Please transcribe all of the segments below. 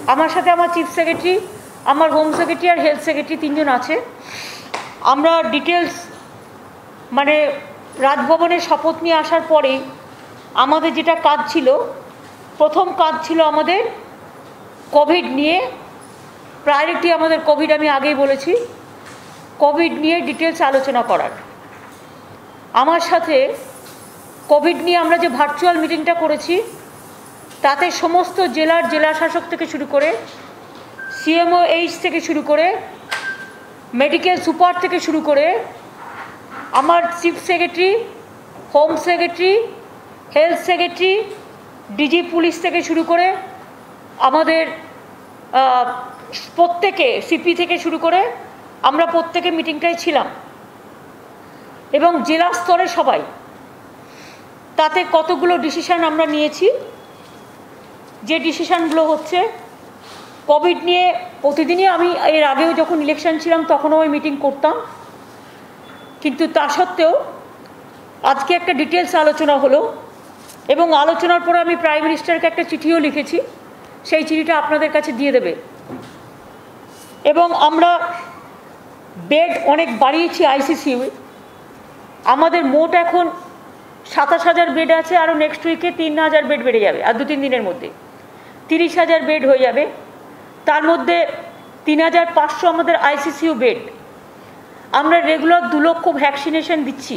আমার সাথে আমার চিফ সেক্রেটারি, আমার হোম সেক্রেটারি আর হেলথ সেক্রেটারি তিনজন আছে। আমরা ডিটেলস মানে রাজভবনের শপথ নিয়ে আসার পরে আমাদের যেটা কাজ ছিল, প্রথম কাজ ছিল আমাদের কোভিড নিয়ে প্রায়োরিটি, আমাদের কোভিড আমি আগেই বলেছি, কোভিড নিয়ে ডিটেলস আলোচনা করার। আমার সাথে কোভিড নিয়ে আমরা যে ভার্চুয়াল মিটিংটা করেছি তাতে সমস্ত জেলার জেলাশাসক থেকে শুরু করে CMOH থেকে শুরু করে মেডিকেল সুপার থেকে শুরু করে আমার chief secretary, home secretary, health secretary, DG police থেকে শুরু করে আমাদের প্রত্যেকে সিপি থেকে শুরু করে আমরা প্রত্যেকে মিটিংটাই ছিলাম এবং জেলা স্তরে সবাই। তাতে কতগুলো ডিসিশান আমরা নিয়েছি। যে ডিসিশানগুলো হচ্ছে কোভিড নিয়ে প্রতিদিনই, আমি এর আগেও যখন ইলেকশন ছিলাম তখনও ওই মিটিং করতাম, কিন্তু তা সত্ত্বেও আজকে একটা ডিটেলস আলোচনা হলো এবং আলোচনার পরে আমি প্রাইম মিনিস্টারকে একটা চিঠিও লিখেছি, সেই চিঠিটা আপনাদের কাছে দিয়ে দেবে। এবং আমরা বেড অনেক বাড়িয়েছি ICCU। আমাদের মোট এখন 27,000 বেড আছে, আরও নেক্সট উইকে 3,000 বেড বেড়ে যাবে, আর 2-3 দিনের মধ্যে 30,000 বেড হয়ে যাবে। তার মধ্যে 3,500 আমাদের ICCU বেড। আমরা রেগুলার 2 লক্ষ ভ্যাকসিনেশন দিচ্ছি।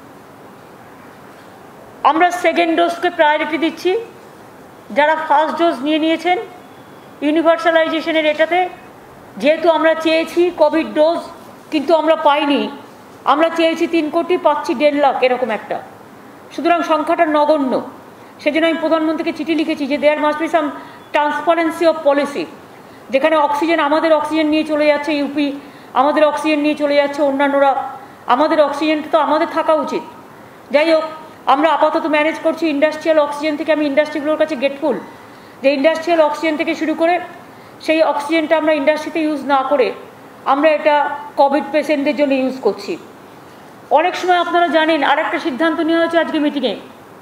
আমরা সেকেন্ড ডোজকে প্রায়োরিটি দিচ্ছি। যারা ফার্স্ট ডোজ নিয়েছেন ইউনিভার্সালাইজেশনের এটাতে, যেহেতু আমরা চেয়েছি কোভিড ডোজ কিন্তু আমরা পাইনি, আমরা চেয়েছি 3 কোটি, পাচ্ছি 1.5 লাখ এরকম একটা, সুতরাং সংখ্যাটা নগণ্য। সেজন্য আমি প্রধানমন্ত্রীকে চিঠি লিখেছি যে there must be some transparency of policy, যেখানে অক্সিজেন আমাদের অক্সিজেন নিয়ে চলে যাচ্ছে ইউপি, আমাদের অক্সিজেন নিয়ে চলে যাচ্ছে অন্যান্যরা, আমাদের অক্সিজেনটা তো আমাদের থাকা উচিত। যাই হোক, আমরা আপাতত ম্যানেজ করছি ইন্ডাস্ট্রিয়াল অক্সিজেন থেকে। আমি ইন্ডাস্ট্রিগুলোর কাছে গেটফুল যে ইন্ডাস্ট্রিয়াল অক্সিজেন থেকে শুরু করে সেই অক্সিজেনটা আমরা ইন্ডাস্ট্রিতে ইউজ না করে আমরা এটা কোভিড পেশেন্টদের জন্য ইউজ করছি। অনেক সময় আপনারা জানেন আরেকটা সিদ্ধান্ত নেওয়া হয়েছে আজকে মিটিংয়ে,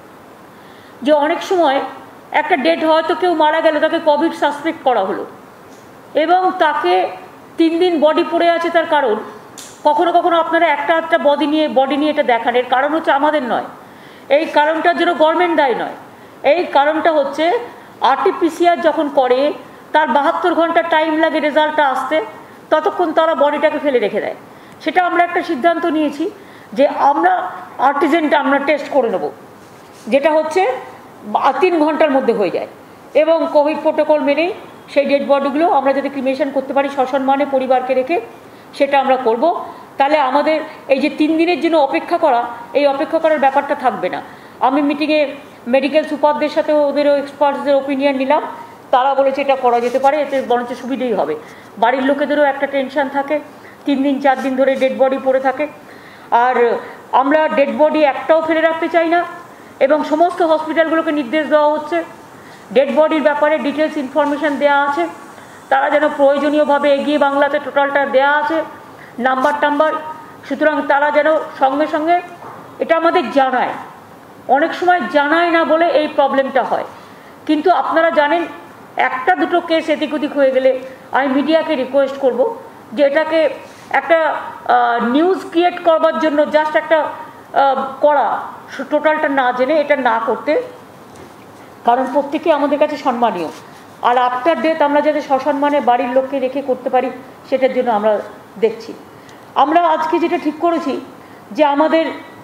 যে অনেক সময় একটা ডেট হয়তো কেউ মারা গেল, তাকে কোভিড সাসপেক্ট করা হলো এবং তাকে 3 দিন বডি পড়ে আছে। তার কারণ কখনো কখনো আপনারা একটা বডি নিয়ে এটা দেখান, এর কারণ হচ্ছে আমাদের নয়, এই কারণটার জন্য গভর্নমেন্ট দায়ী নয়। এই কারণটা হচ্ছে RT-PCR যখন করে তার 72 ঘন্টা টাইম লাগে রেজাল্টটা আসতে, ততক্ষণ তারা বডিটাকে ফেলে রেখে দেয়। সেটা আমরা একটা সিদ্ধান্ত নিয়েছি যে আমরা আর্টিজেনটা আমরা টেস্ট করে নেব, যেটা হচ্ছে 3 ঘন্টার মধ্যে হয়ে যায়, এবং কোভিড প্রোটোকল মেনেই সেই ডেড বডিগুলো আমরা যদি ক্রিমেশন করতে পারি সসম্মানে পরিবারকে রেখে, সেটা আমরা করব। তাহলে আমাদের এই যে 3 দিনের জন্য অপেক্ষা করা, এই অপেক্ষা করার ব্যাপারটা থাকবে না। আমি মিটিংয়ে মেডিকেল সুপারদের সাথে ওদেরও এক্সপার্টসদের ওপিনিয়ন নিলাম, তারা বলেছে এটা করা যেতে পারে, এতে বরঞ্চ সুবিধেই হবে। বাড়ির লোকেদেরও একটা টেনশন থাকে, 3 দিন 4 দিন ধরে ডেড বডি পড়ে থাকে। আর আমরা ডেড বডি একটাও ফেলে রাখতে চাই না, এবং সমস্ত হসপিটালগুলোকে নির্দেশ দেওয়া হচ্ছে ডেড বডির ব্যাপারে ডিটেলস ইনফরমেশান দেওয়া আছে, তারা যেন প্রয়োজনীয়ভাবে এগিয়ে বাংলাতে টোটালটা দেওয়া আছে নাম্বার। সুতরাং তারা যেন সঙ্গে সঙ্গে এটা আমাদের জানায়। অনেক সময় জানায় না বলে এই প্রবলেমটা হয়। কিন্তু আপনারা জানেন 1-2 কেস এদিক ওদিক হয়ে গেলে আমি মিডিয়াকে রিকোয়েস্ট করব যে এটাকে একটা নিউজ ক্রিয়েট করবার জন্য জাস্ট একটা করা, টোটালটা না জেনে এটা না করতে, কারণ প্রত্যেকে আমাদের কাছে সম্মানীয়। আর আফটার ডেথ আমরা যাতে সসম্মানে বাড়ির লোককে রেখে করতে পারি সেটার জন্য আমরা দেখছি। আমরা আজকে যেটা ঠিক করেছি যে আমাদের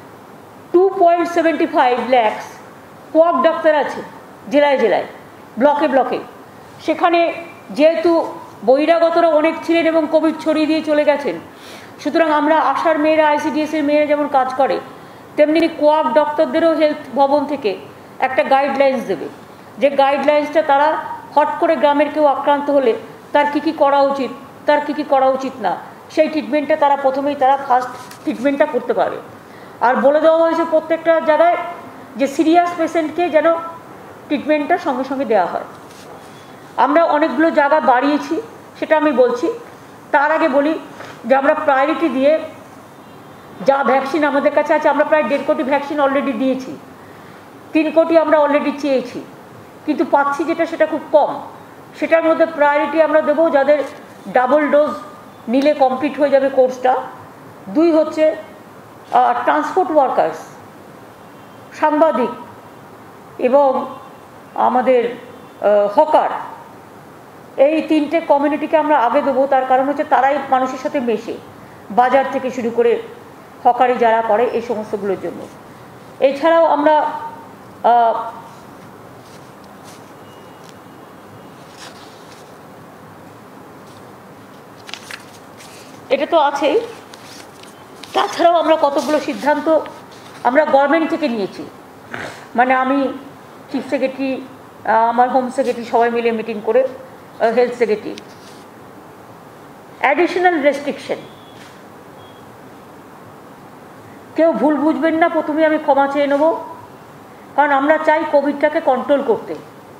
2.75 লাখ কোয়াক ডাক্তার আছে জেলায় জেলায়, ব্লকে। সেখানে যেহেতু বহিরাগতরা অনেক ছিলেন এবং কোভিড ছড়িয়ে দিয়ে চলে গেছেন, সুতরাং আমরা আশার মেয়েরা, ICDS-এর মেয়েরা যেমন কাজ করে, তেমনি কোয়াক ডক্টরদেরও হেলথ ভবন থেকে একটা গাইডলাইন্স দেবে, যে গাইডলাইন্সটা তারা হট করে গ্রামের কেউ আক্রান্ত হলে তার কী করা উচিত, তার কী করা উচিত না, সেই ট্রিটমেন্টটা তারা প্রথমেই ফার্স্ট ট্রিটমেন্টটা করতে পারে। আর বলে দেওয়া হয়েছে প্রত্যেকটা জায়গায় যে সিরিয়াস পেশেন্টকে যেন ট্রিটমেন্টটা সঙ্গে সঙ্গে দেওয়া হয়। আমরা অনেকগুলো জায়গা বাড়িয়েছি, সেটা আমি বলছি। তার আগে বলি যে আমরা প্রায়োরিটি দিয়ে যা ভ্যাকসিন আমাদের কাছে আছে, আমরা প্রায় 1.5 কোটি ভ্যাকসিন অলরেডি দিয়েছি, 3 কোটি আমরা অলরেডি চেয়েছি, কিন্তু পাচ্ছি যেটা সেটা খুব কম। সেটার মধ্যে প্রায়োরিটি আমরা দেবো যাদের ডাবল ডোজ নিলে কমপ্লিট হয়ে যাবে কোর্সটা। 2 হচ্ছে ট্রান্সপোর্ট ওয়ার্কার্স, সাংবাদিক এবং আমাদের হকার, এই 3টে কমিউনিটিকে আমরা আগে দেবো। তার কারণ হচ্ছে তারাই মানুষের সাথে মেশে, বাজার থেকে শুরু করে হকারি যারা করে এই সমস্তগুলোর জন্য। এছাড়াও আমরা এটা তো আছেই, তাছাড়াও আমরা কতগুলো সিদ্ধান্ত আমরা গভর্নমেন্ট থেকে নিয়েছি। মানে আমি চিফ সেক্রেটারি, আমার হোম সেক্রেটারি সবাই মিলে মিটিং করে, হেলথ সেক্রেটারি, অ্যাডিশনাল রেস্ট্রিকশন। কেউ ভুল বুঝবেন না, প্রথমে আমি ক্ষমা চেয়ে নেব, কারণ আমরা চাই কোভিডটাকে কন্ট্রোল করতে।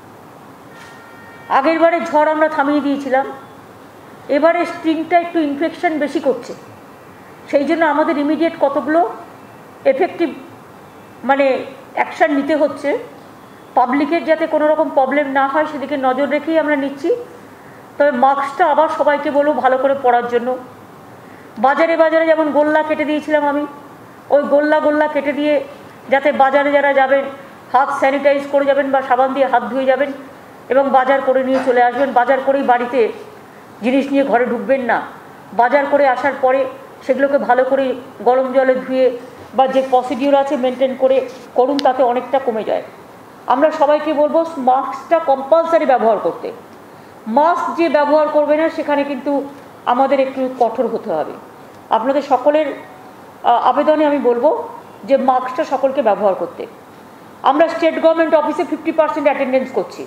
আগের বারে ঝড় আমরা থামিয়ে দিয়েছিলাম, এবারে স্ট্রিংটা একটু ইনফেকশন বেশি করছে, সেই জন্য আমাদের ইমিডিয়েট কতগুলো এফেক্টিভ মানে অ্যাকশান নিতে হচ্ছে। পাবলিকের যাতে কোনো রকম প্রবলেম না হয় সেদিকে নজর রেখেই আমরা নিচ্ছি। তবে মাস্কটা আবার সবাইকে বলবো ভালো করে পরার জন্য। বাজারে বাজারে যেমন গোল্লা কেটে দিয়েছিলাম আমি, ওই গোল্লা কেটে দিয়ে যাতে বাজারে যারা যাবেন হাত স্যানিটাইজ করে যাবেন বা সাবান দিয়ে হাত ধুয়ে যাবেন এবং বাজার করে নিয়ে চলে আসবেন। বাজার করেই বাড়িতে জিনিস নিয়ে ঘরে ঢুকবেন না, বাজার করে আসার পরে সেগুলোকে ভালো করে গরম জলে ধুয়ে বা যে প্রসিডিওর আছে মেনটেন করে করুন, তাতে অনেকটা কমে যায়। আমরা সবাইকে বলবো মাস্কটা কম্পালসারি ব্যবহার করতে। মাস্ক যে ব্যবহার করবে না সেখানে কিন্তু আমাদের একটু কঠোর হতে হবে। আপনাদের সকলের আবেদনে আমি বলবো যে মাস্কটা সকলকে ব্যবহার করতে। আমরা স্টেট গভর্নমেন্ট অফিসে 50% অ্যাটেন্ডেন্স করছি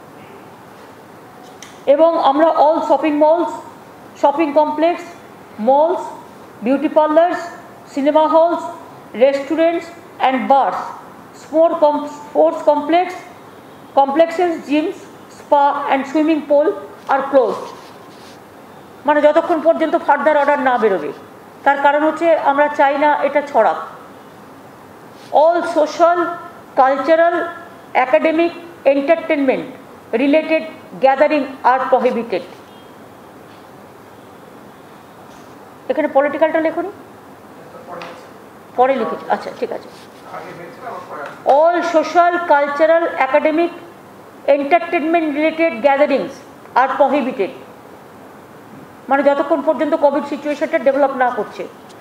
এবং আমরা all shopping malls, shopping complex, malls, beauty parlours, cinema halls, restaurants and bars, sports complexes, gyms, spa and swimming pool are closed। মানে যতক্ষণ পর্যন্ত ফার্দার অর্ডার না বেরোবে। তার কারণ হচ্ছে আমরা চাই না এটা ছড়াক। All social, cultural, academic, entertainment related gathering are prohibited. এখানে পলিটিক্যালটা লেখুন, পরে লিখেছি, আচ্ছা ঠিক আছে। All social, cultural, academic, entertainment related gatherings are prohibited. মানে যতক্ষণ পর্যন্ত কোভিড সিচুয়েশনটা ডেভেলপ না করছে।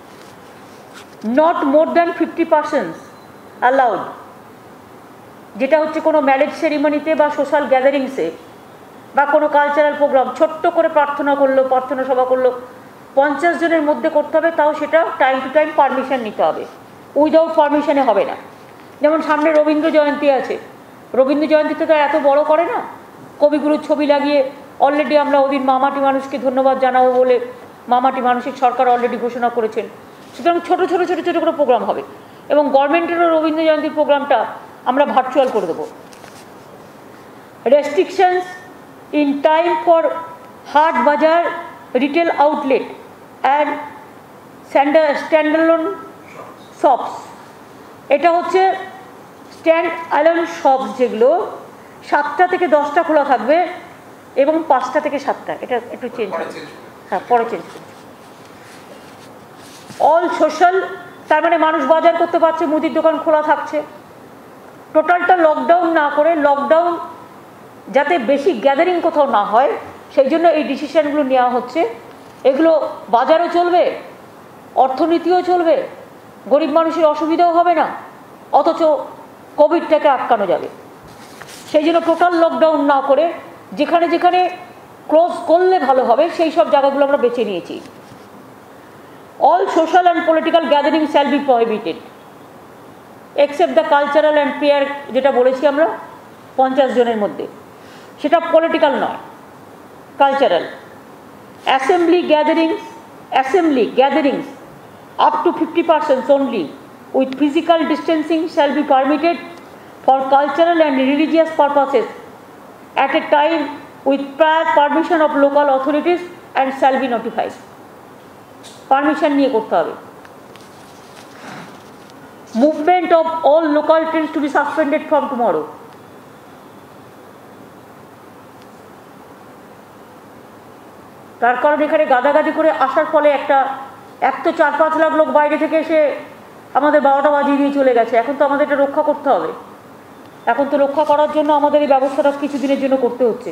নট মোর দ্যান 50% অ্যালাউড, যেটা হচ্ছে কোনো ম্যারেজ সেরিমনিতে বা সোশ্যাল গ্যাদারিংসে বা কোনো কালচারাল প্রোগ্রাম, ছোট্ট করে প্রার্থনা করলো, প্রার্থনা সভা করলো, 50 জনের মধ্যে করতে হবে, তাও সেটা টাইম টু টাইম পারমিশন নিতে হবে। উইদাউট পারমিশনে হবে না। যেমন সামনে রবীন্দ্র জয়ন্তী আছে, রবীন্দ্র জয়ন্তীতে তো এত বড় করে না, কবিগুরুর ছবি লাগিয়ে অলরেডি আমরা ওদিন মামাটি মানুষকে ধন্যবাদ জানাবো বলে মামাটি মানসিক সরকার অলরেডি ঘোষণা করেছেন। সুতরাং ছোটো ছোটো করে প্রোগ্রাম হবে এবং গভর্নমেন্টেরও রবীন্দ্র জয়ন্তীর প্রোগ্রামটা আমরা ভার্চুয়াল করে দেবো। Restrictions in time for haat bazaar, retail outlet and standalone shops. এটা হচ্ছে স্ট্যান্ড অ্যালোন শপস, যেগুলো 7টা থেকে 10টা খোলা থাকবে এবং 5টা থেকে 7টা। এটা একটু চেঞ্জ হবে, হ্যাঁ পরে চেঞ্জ করবে। অল সোশ্যাল, তার মানে মানুষ বাজার করতে পারছে, মুদির দোকান খোলা থাকছে। টোটালটা লকডাউন না করে, লকডাউন যাতে বেশি গ্যাদারিং কোথাও না হয় সেই জন্য এই ডিসিশানগুলো নেওয়া হচ্ছে। এগুলো বাজারও চলবে, অর্থনীতিও চলবে, গরিব মানুষের অসুবিধাও হবে না, অথচ কোভিডটাকে আটকানো যাবে। সেই জন্য টোটাল লকডাউন না করে যেখানে যেখানে ক্লোজ করলে ভালো হবে সেই সব জায়গাগুলো আমরা বেছে নিয়েছি। All social and political gathering shall be prohibited except the cultural and prayer, যেটা বলেছি আমরা 50 জনের মধ্যে, সেটা পলিটিক্যাল নয়, cultural. Assembly gatherings up to 50% only with physical distancing shall be permitted for cultural and religious purposes at a time with prior permission of local authorities and shall be notified. Permission নিয়ে করতে হবে। Movement of all local trains to be suspended from tomorrow. তার কারণ এখানে গাদাগাদি করে আসার ফলে এক তো 4-5 লাখ লোক বাইরে থেকে এসে আমাদের 12টা বাজিয়ে দিয়ে চলে গেছে। এখন তো আমাদের এটা রক্ষা করতে হবে। এখন তো রক্ষা করার জন্য আমাদের এই ব্যবস্থাটা কিছু দিনের জন্য করতে হচ্ছে।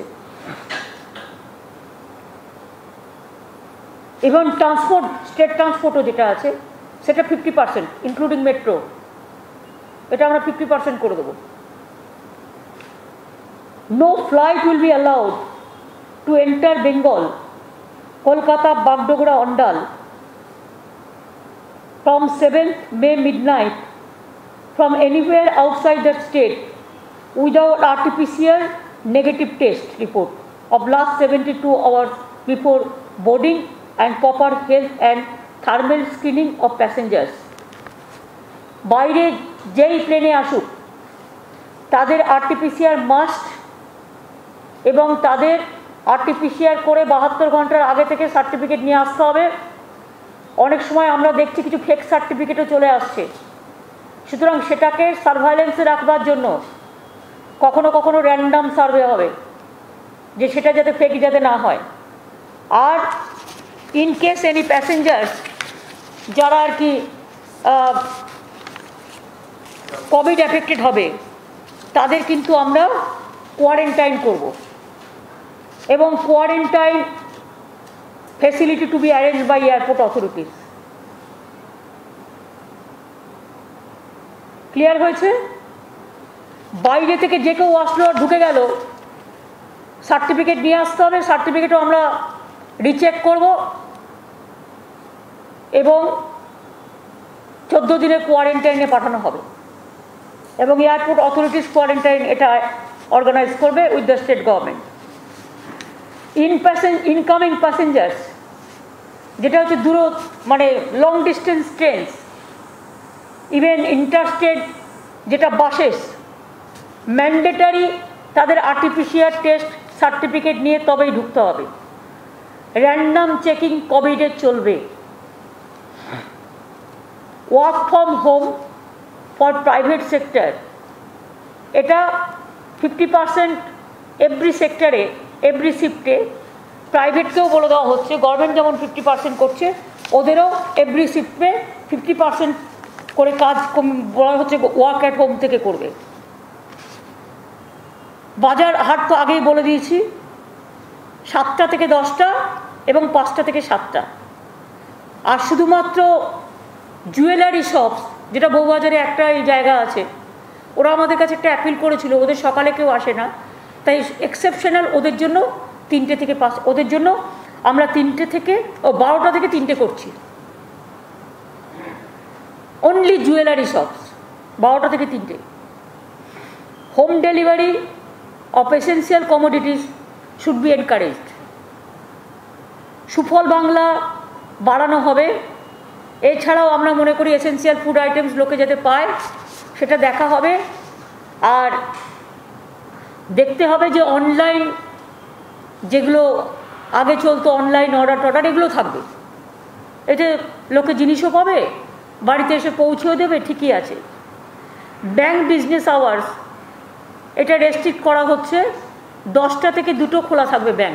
এবং ট্রান্সপোর্ট, স্টেট ট্রান্সপোর্টও যেটা আছে সেটা 50%, ইনক্লুডিং মেট্রো, এটা আমরা 50% করে দেবো। No flight will be allowed to enter Bengal, Kolkata, Bagdogra, Andal from 7th May midnight from anywhere outside the state without RT-PCR negative test report of last 72 hours before boarding and proper health and thermal screening of passengers. বাইরে যেই প্লেনে আসুক তাদের RT-PCR must এবং তাদের RT-PCR করে 72 ঘন্টার আগে থেকে সার্টিফিকেট নিয়ে আসতে হবে। অনেক সময় আমরা দেখছি কিছু ফেক সার্টিফিকেটও চলে আসছে, সুতরাং সেটাকে সার্ভাইলেন্সে রাখবার জন্য কখনো কখনো র্যান্ডাম সার্ভে হবে, যে সেটা যাতে ফেক যাতে না হয়। আর ইন কেস এনি প্যাসেঞ্জার্স যারা আর কি কোভিড এফেক্টেড হবে তাদের কিন্তু আমরা কোয়ারেন্টাইন করব এবং quarantine facility to be arranged by airport authorities. Clear হয়েছে? বাইরে থেকে যে কেউ আসলো ঢুকে গেল, সার্টিফিকেট নিয়ে আসতে হবে, সার্টিফিকেটও আমরা রিচেক করব এবং 14 দিনের কোয়ারেন্টাইনে পাঠানো হবে এবং এয়ারপোর্ট অথরিটিস কোয়ারেন্টাইন এটা অর্গানাইজ করবে with the state government. Incoming passengers যেটা হচ্ছে মানে long distance trains, even interstate যেটা বাসেস, ম্যান্ডেটারি তাদের RT-PCR টেস্ট সার্টিফিকেট নিয়ে তবেই ঢুকতে হবে। র্যান্ডাম চেকিং কোভিডের চলবে। Work from home for private sector, এটা 50% এভরি সেক্টরে, এভরি শিফটে। প্রাইভেটকেও বলে দেওয়া হচ্ছে, গভর্নমেন্ট যেমন 50% করছে ওদেরও এভরি শিফটে 50% করে কাজ বলা হচ্ছে ওয়ার্ক অ্যাট হোম থেকে করবে। বাজার হাট তো আগেই বলে দিয়েছি 7টা থেকে 10টা এবং 5টা থেকে 7টা। আর শুধুমাত্র জুয়েলারি শপস, যেটা বউবাজারে একটা এই জায়গা আছে, ওরা আমাদের কাছে একটা অ্যাপিল করেছিল, ওদের সকালে কেউ আসে না, তাই এক্সেপশনাল ওদের জন্য 3টে থেকে 5, ওদের জন্য আমরা 3টে থেকে 12টা থেকে 3টে করছি। অনলি জুয়েলারি শপস 12টা থেকে 3টে। Home delivery of essential commodities should be encouraged. Sufal Bangla বাড়ানো হবে। এছাড়াও আমরা মনে করি এসেন্সিয়াল ফুড আইটেমস লোকে যাতে পায় সেটা দেখা হবে। আর দেখতে হবে যে অনলাইন যেগুলো আগে চলতো, অনলাইন অর্ডার এগুলো থাকবে, এতে লোকে জিনিসও পাবে, বাড়িতে এসে পৌঁছেও দেবে, ঠিকই আছে। ব্যাংক বিজনেস আওয়ার্স এটা রেস্ট্রিক্ট করা হচ্ছে, 10টা থেকে 2টো খোলা থাকবে ব্যাংক,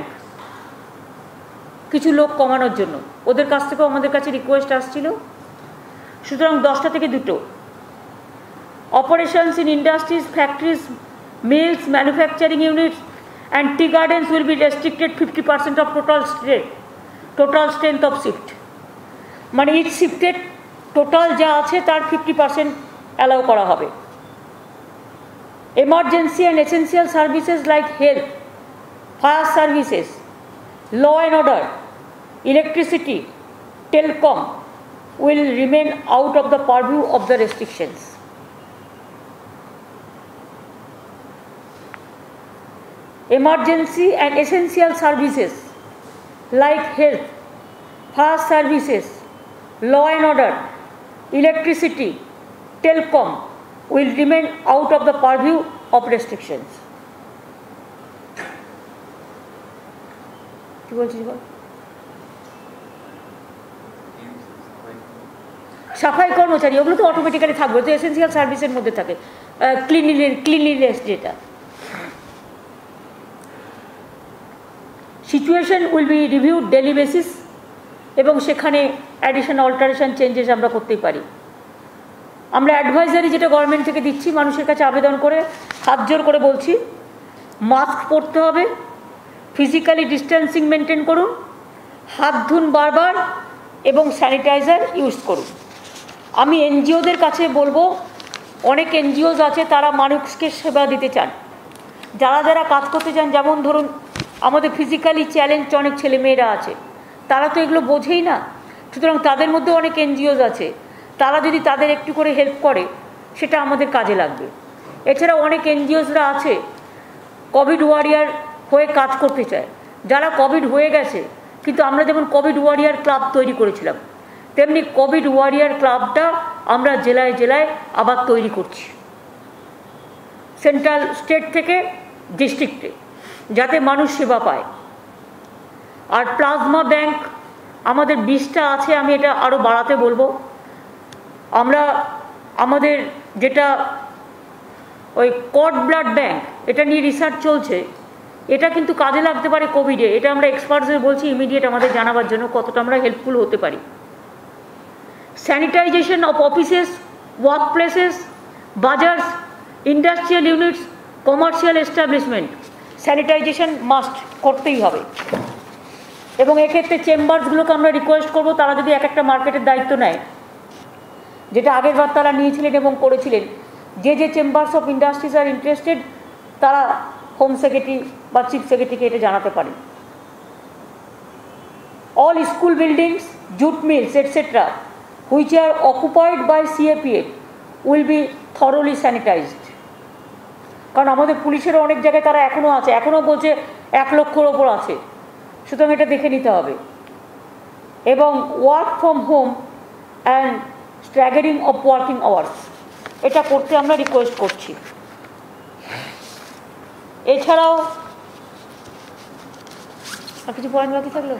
কিছু লোক কমানোর জন্য। ওদের কাছ থেকেও আমাদের কাছে রিকোয়েস্ট আসছিল, সুতরাং 10টা থেকে 2টো। Operations in industries, factories, mills, manufacturing units and tea gardens will be restricted 50% of total strength of shift, মানে ইচ শিফটের টোটাল যা আছে তার 50% অ্যালাউ করা হবে। Emergency and essential services like health, fire services, law and order, electricity, telecom will remain out of the purview of the restrictions. Emergency and essential services like health, fire services, law and order, electricity, telecom will remain out of the purview of restrictions. কি বলছিস বল? সাফাই কর্মচারী ওগুলো তো automatically থাকবে, তো essential সার্ভিসের মধ্যে থাকে। ক্লিনলিনেস যেটা, situation will be reviewed daily basis এবং সেখানে অ্যাডিশন অল্টারেশন চেঞ্জেস আমরা করতেই পারি। আমরা অ্যাডভাইজারি যেটা গভর্নমেন্ট থেকে দিচ্ছি, মানুষের কাছে আবেদন করে হাত জোর করে বলছি, মাস্ক পরতে হবে, ফিজিক্যালি ডিস্টেন্সিং মেনটেন করুন, হাত ধুন বারবার এবং স্যানিটাইজার ইউজ করুন। আমি এনজিওদের কাছে বলবো, অনেক এনজিওস আছে তারা মানুষকে সেবা দিতে চান, যারা যারা কাজ করতে চান, যেমন ধরুন আমাদের ফিজিক্যালি চ্যালেঞ্জ অনেক ছেলেমেয়েরা আছে, তারা তো এগুলো বোঝেই না, সুতরাং তাদের মধ্যে অনেক এনজিওস আছে, তারা যদি তাদের একটু করে হেল্প করে সেটা আমাদের কাজে লাগবে। এছাড়া অনেক এনজিওসরা আছে কোভিড ওয়ারিয়ার হয়ে কাজ করতে চায়, যারা কোভিড হয়ে গেছে, কিন্তু আমরা যেমন কোভিড ওয়ারিয়ার ক্লাব তৈরি করেছিলাম, তেমনি কোভিড ওয়ারিয়ার ক্লাবটা আমরা জেলায় জেলায় আবার তৈরি করছি, সেন্ট্রাল স্টেট থেকে ডিস্ট্রিক্টে, যাতে মানুষ সেবা পায়। আর প্লাজমা ব্যাংক আমাদের 20টা আছে, আমি এটা আরও বাড়াতে বলবো। আমরা আমাদের যেটা ওই কড ব্লাড ব্যাংক, এটা নিয়ে রিসার্চ চলছে, এটা কিন্তু কাজে লাগতে পারে কোভিডে। এটা আমরা এক্সপার্টসদের বলছি ইমিডিয়েট আমাদের জানাবার জন্য কতটা আমরা হেল্পফুল হতে পারি। Sanitisation of offices, work places, bazaars, industrial units, commercial establishment, sanitisation must করতেই হবে। এবং এক্ষেত্রে চেম্বারসগুলোকে আমরা রিকোয়েস্ট করবো, তারা যদি এক একটা মার্কেটের দায়িত্ব নেয়, যেটা আগের বার তারা নিয়েছিলেন এবং করেছিলেন, যে যে chambers of industries are interested তারা হোম সেক্রেটারি বা চিফ সেক্রেটারিকে এটা জানাতে পারেন। All school buildings, jute mills etcetera which are occupied by CAPF will be thoroughly sanitised. কারণ আমাদের পুলিশেরও অনেক জায়গায় তারা এখনও আছে, এখনও বলছে 1 লক্ষর ওপর আছে, সুতরাং এটা দেখে নিতে হবে। এবং work from home and staggering of working hours, এটা করতে আমরা রিকোয়েস্ট করছি। এছাড়াও আর কিছু পয়েন্ট বাকি থাকলো?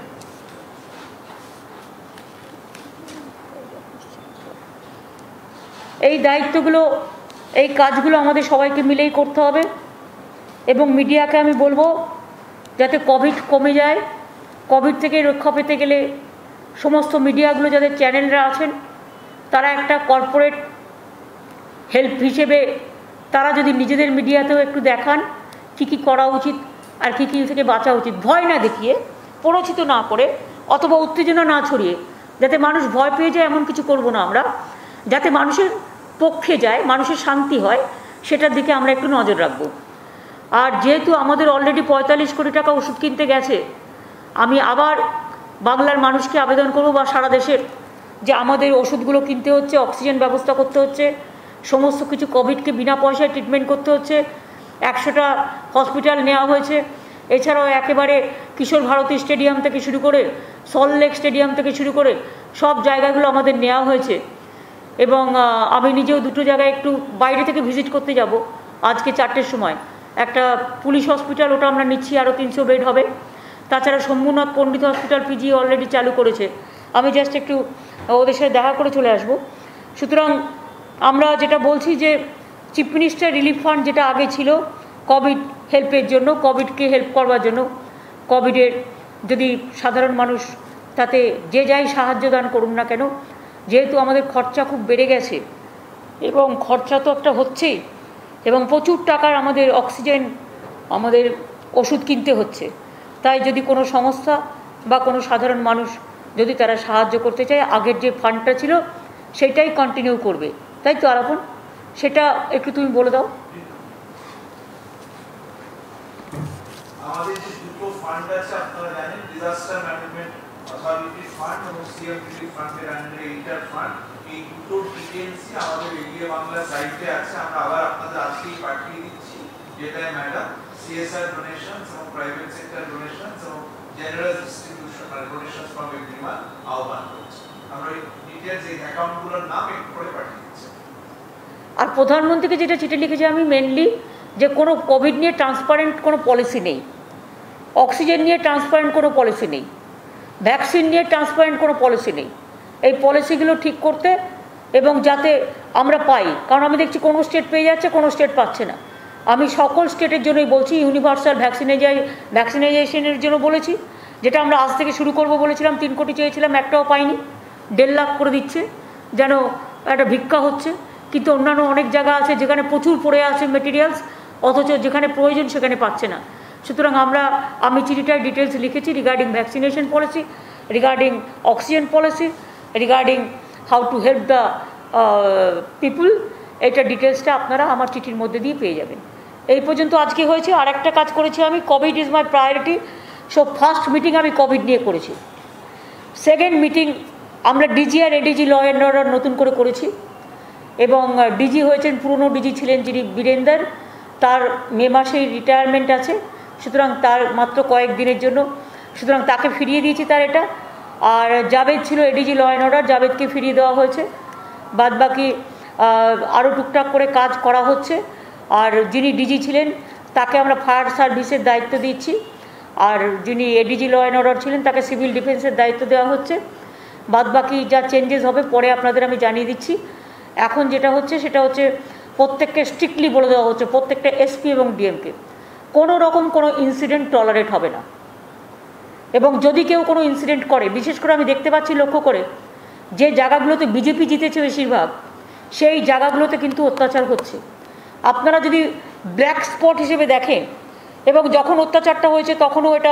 এই দায়িত্বগুলো, এই কাজগুলো আমাদের সবাইকে মিলেই করতে হবে। এবং মিডিয়াকে আমি বলবো যাতে কোভিড কমে যায়, কোভিড থেকে রক্ষা পেতে গেলে সমস্ত মিডিয়াগুলো, যাদের চ্যানেলরা আছেন, তারা একটা কর্পোরেট হেল্প হিসেবে তারা যদি নিজেদের মিডিয়াতেও একটু দেখান কী কী করা উচিত আর কী কী থেকে বাঁচা উচিত, ভয় না দেখিয়ে, প্ররোচিত না করে অথবা উত্তেজনা না ছড়িয়ে, যাতে মানুষ ভয় পেয়ে যায় এমন কিছু করব না আমরা, যাতে মানুষের পক্ষে যায়, মানুষের শান্তি হয়, সেটার দিকে আমরা একটু নজর রাখব। আর যেহেতু আমাদের অলরেডি 45 কোটি টাকা ওষুধ কিনতে গেছে, আমি আবার বাংলার মানুষকে আবেদন করব বা সারা দেশের, যে আমাদের ওষুধগুলো কিনতে হচ্ছে, অক্সিজেন ব্যবস্থা করতে হচ্ছে, সমস্ত কিছু কোভিডকে বিনা পয়সায় ট্রিটমেন্ট করতে হচ্ছে। 100টা হসপিটাল নেওয়া হয়েছে, এছাড়াও একেবারে কিশোর ভারতী স্টেডিয়াম থেকে শুরু করে সল্টলেক স্টেডিয়াম থেকে শুরু করে সব জায়গাগুলো আমাদের নেওয়া হয়েছে। এবং আমি নিজেও 2টো জায়গায় একটু বাইরে থেকে ভিজিট করতে যাব আজকে 4টের সময়। একটা পুলিশ হসপিটাল, ওটা আমরা নিচ্ছি, আরও 300 বেড হবে। তাছাড়া Shambhunath Pandit hospital PG already চালু করেছে, আমি জাস্ট একটু ওদের সাথে দেখা করে চলে আসব। সুতরাং আমরা যেটা বলছি যে চিফ মিনিস্টার রিলিফ ফান্ড যেটা আগে ছিল কোভিড হেল্পের জন্য, কোভিডকে হেল্প করবার জন্য, কোভিডের যদি সাধারণ মানুষ তাতে যে যাই সাহায্য দান করুন না কেন, যেহেতু আমাদের খরচা খুব বেড়ে গেছে এবং খরচা তো একটা হচ্ছেই, এবং প্রচুর টাকার আমাদের অক্সিজেন, আমাদের ওষুধ কিনতে হচ্ছে, তাই যদি কোনো সংস্থা বা কোনো সাধারণ মানুষ যদি তারা সাহায্য করতে চায়, আগের যে ফান্ডটা ছিল সেটাই কন্টিনিউ করবে, তাই তো আরাপন? সেটা একটু তুমি বলে দাও। আমাদের যে দুটো ফান্ড আছে আপনারা জানেন, ডিজাস্টার ম্যানেজমেন্ট অথরিটি ফান্ড এবং সিএম রিলিফ ফান্ডের আন্ডারে ইন্টার ফান্ড, এই দুটো ডিটেইলসই আমাদের এরিয়া বাংলা সাইটে আছে। আমরা আবার আপনাদের আজকেই পাঠিয়ে দিচ্ছি, যেটা ম্যাডাম সিএসআর ডোনেশনস এবং প্রাইভেট সেক্টর ডোনেশনস এবং জেনারেল ডিস্ট্রিবিউশন আর ডোনেশনস ফ্রম এভরিওয়ান আহ্বান করছি। আমরা এই ডিটেইলস, এই অ্যাকাউন্টগুলোর নাম একটু করে পাঠিয়ে দিচ্ছি। আর প্রধানমন্ত্রীকে যেটা চিঠি লিখেছি আমি মেনলি, যে কোনো কোভিড নিয়ে ট্রান্সপারেন্ট কোনো পলিসি নেই, অক্সিজেন নিয়ে ট্রান্সপারেন্ট কোনো পলিসি নেই, ভ্যাকসিন নিয়ে ট্রান্সপারেন্ট কোনো পলিসি নেই। এই পলিসিগুলো ঠিক করতে এবং যাতে আমরা পাই, কারণ আমি দেখছি কোনো স্টেট পেয়ে যাচ্ছে, কোনো স্টেট পাচ্ছে না। আমি সকল স্টেটের জন্যই বলছি, ইউনিভার্সাল ভ্যাকসিনাইজেশনের জন্য বলেছি, যেটা আমরা আজ থেকে শুরু করব বলেছিলাম। 3 কোটি চেয়েছিলাম, একটাও পাইনি। 1.5 লাখ করে দিচ্ছে, যেন একটা ভিক্ষা হচ্ছে। কিন্তু অন্যান্য অনেক জায়গা আছে যেখানে প্রচুর পড়ে আছে মেটেরিয়ালস, অথচ যেখানে প্রয়োজন সেখানে পাচ্ছে না। সুতরাং আমি চিঠিটায় ডিটেলস লিখেছি regarding vaccination policy, regarding oxygen policy, regarding how to help the people. এটা ডিটেলসটা আপনারা আমার চিঠির মধ্যে দিয়ে পেয়ে যাবেন। এই পর্যন্ত আজকে হয়েছে। আর একটা কাজ করেছি আমি, Covid is my priority. So first meeting আমি কোভিড নিয়ে করেছি। সেকেন্ড মিটিং আমরা ডিজি আর এডিজি ল অ্যান্ড অর্ডার নতুন করে করেছি, এবং ডিজি হয়েছেন, পুরনো ডিজি ছিলেন যিনি বীরেন্দর, তার মে মাসেই রিটায়ারমেন্ট আছে। সুতরাং তার মাত্র কয়েকদিনের জন্য, সুতরাং তাকে ফিরিয়ে দিয়েছি তার এটা। আর জাভেদ ছিল এডিজি ল অ্যান্ড অর্ডার, জাভেদকে ফিরিয়ে দেওয়া হয়েছে। বাদবাকি আরও টুকটাক করে কাজ করা হচ্ছে। আর যিনি ডিজি ছিলেন তাকে আমরা ফায়ার সার্ভিসের দায়িত্ব দিচ্ছি, আর যিনি এডিজি ল অ্যান্ড অর্ডার ছিলেন তাকে সিভিল ডিফেন্সের দায়িত্ব দেওয়া হচ্ছে। বাদবাকি যা চেঞ্জেস হবে পরে আপনাদের আমি জানিয়ে দিচ্ছি। এখন যেটা হচ্ছে সেটা হচ্ছে প্রত্যেককে স্ট্রিক্টলি বলে দেওয়া হচ্ছে, প্রত্যেকটা এসপি এবং ডিএমকে কোনো রকম কোনো ইনসিডেন্ট টলারেট হবে না। এবং যদি কেউ কোনো ইনসিডেন্ট করে, বিশেষ করে আমি দেখতে পাচ্ছি লক্ষ্য করে, যে জায়গাগুলোতে বিজেপি জিতেছে বেশিরভাগ, সেই জায়গাগুলোতে কিন্তু অত্যাচার হচ্ছে। আপনারা যদি ব্ল্যাক স্পট হিসেবে দেখেন, এবং যখন অত্যাচারটা হয়েছে তখনও এটা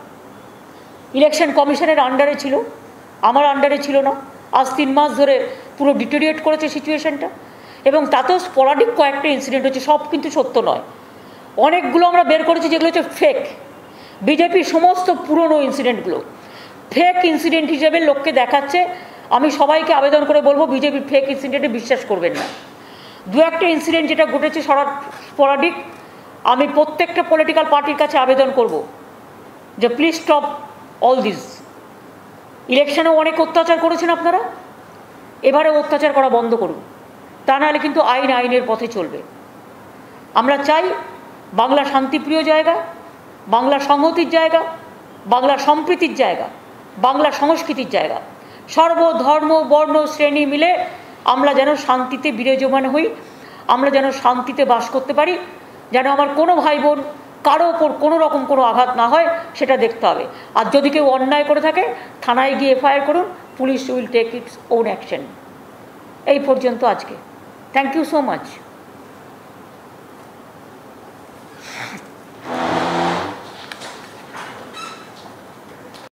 ইলেকশন কমিশনের আন্ডারে ছিল, আমার আন্ডারে ছিল না। আজ 3 মাস ধরে পুরো ডিটেরিয়েট করেছে সিচুয়েশনটা, এবং তাতেও স্পরাডিক কয়েকটা ইনসিডেন্ট হচ্ছে, সব কিন্তু সত্য নয়। অনেকগুলো আমরা বের করেছি যেগুলো হচ্ছে ফেক। বিজেপির সমস্ত পুরনো ইনসিডেন্টগুলো ফেক ইনসিডেন্ট হিসেবে লোককে দেখাচ্ছে। আমি সবাইকে আবেদন করে বলবো বিজেপির ফেক ইনসিডেন্টে বিশ্বাস করবেন না। 2-1টা ইনসিডেন্ট যেটা ঘটেছে স্পরাডিক, আমি প্রত্যেকটা পলিটিক্যাল পার্টির কাছে আবেদন করব যে প্লিজ স্টপ অল দিস। ইলেকশনেও অনেক অত্যাচার করেছেন আপনারা, এবারে অত্যাচার করা বন্ধ করুন, তা নাহলে কিন্তু আইনের পথে চলবে। আমরা চাই বাংলা শান্তিপ্রিয় জায়গা, বাংলা সংহতির জায়গা, বাংলা সম্প্রীতির জায়গা, বাংলা সংস্কৃতির জায়গা। সর্বধর্ম বর্ণ শ্রেণী মিলে আমরা যেন শান্তিতে বিরাজমান হই, আমরা যেন শান্তিতে বাস করতে পারি, যেন আমার কোনো ভাই বোন কারো ওপর কোনো রকম কোনো আঘাত না হয়, সেটা দেখতে হবে। আর যদি কেউ অন্যায় করে থাকে থানায় গিয়ে এফআইআর করুন, police will take its own action. এই পর্যন্ত আজকে। Thank you so much.